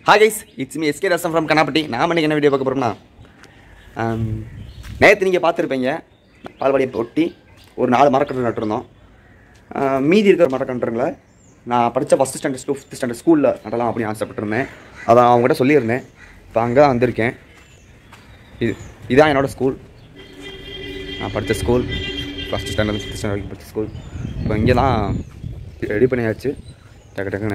Hi guys, it's me SKDHASAN from Kannapatti. நான் இன்னைக்கு என்ன வீடியோ பார்க்க போறோம்னா நேத்து நீங்க பாத்துருப்பீங்க பால்வாடியை ஒட்டி ஒரு 4 மரக்கன்று நட்டுறோம். மீதி இருக்கிற மரக்கன்றுங்களை நான் படிச்ச first standard to 5th standard ஸ்கூல்ல நடலாம் அப்படி ஆசைப்பட்டிருந்தேன். அத அவங்க கிட்ட சொல்லியிருந்தேன். இப்போ அங்க தான் வந்திருக்கேன். இதான் என்னோட ஸ்கூல். நான் படிச்ச school first standard 5th standard படிச்ச ஸ்கூல். இப்போ இங்க தான் ரெடி பண்ணியாச்சு. டக்கு டக்குன்னு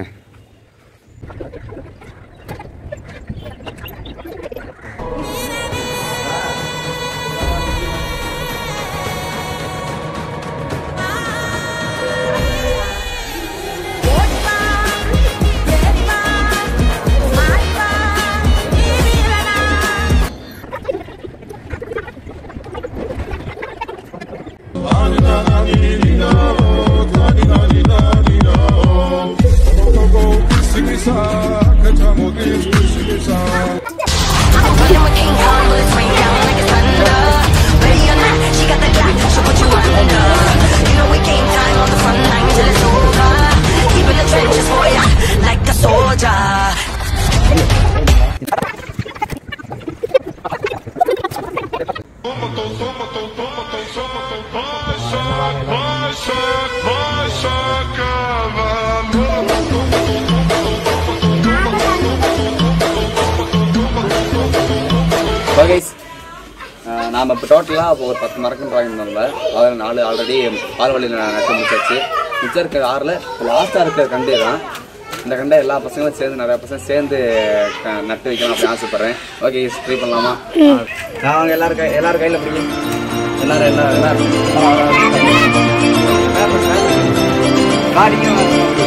guys, நாம இப்போ டோட்டலாக ஒரு 10 மரக்கன்று வாங்கியிருந்தோம்ல. அதில் 4 ஆல்ரெடி பால்வாடியில் நட்டு முடிச்சாச்சு. மிச்சம் இருக்கிற 6ல் லாஸ்ட்டாக இருக்கிற கண்டு தான். இந்த கண்டை எல்லா பசங்களும் சேர்ந்து நிறையா பசங்க சேர்ந்து நட்டு வைக்கணும் அப்படின்னு ஆசைப்பட்றேன். ஓகே, ட்ரை பண்ணலாமா? அவங்க எல்லாரும் கையில் பிடிக்கும். எல்லாரும்